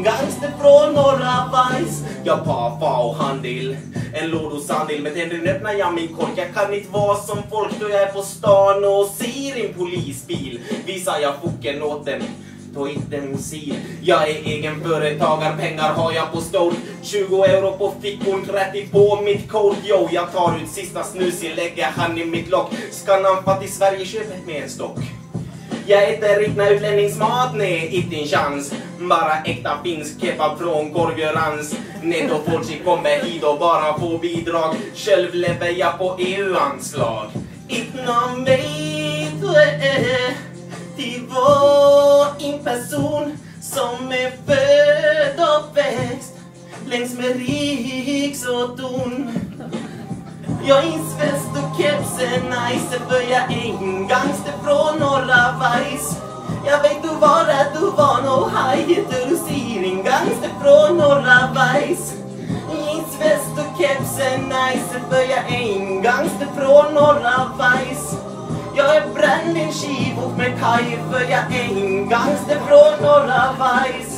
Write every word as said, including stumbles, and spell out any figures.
gangster från norra Weiss. Jag par fau-handel, en lodosandel. Med tänder öppnar jag min kork. Jag kan inte vara som folk då jag är på stan och ser en polisbil. Visar jag foken åt dem, då inte musik. Jag är egen företagare, pengar har jag på stol. tjugo euro på fickon, trettio på mitt kort. Jo, jag tar ut sista snusen, lägger han i mitt lock. Ska någon fatt i Sverige köpet med en stock. Jag äter rikna utlänningsmat, nej, inte en chans. Bara äkta finsk kebab från Korgörans. Netto Folci kommer hit och bara får bidrag. Själv lever jag på E U-anslag. Inte någon vet till var en person som är född och växt längs med riks och ton. Jag är väst och kepsen nice, för jag är en gangster från norra Weiss. Jag vet du var att du var no high, du ser en gangster från norra Weiss. Jag är väst och kepsen nice, för jag är en gangster från norra Weiss. Jag är bränd en skivor med kaj, för jag är en gangster från norra Weiss.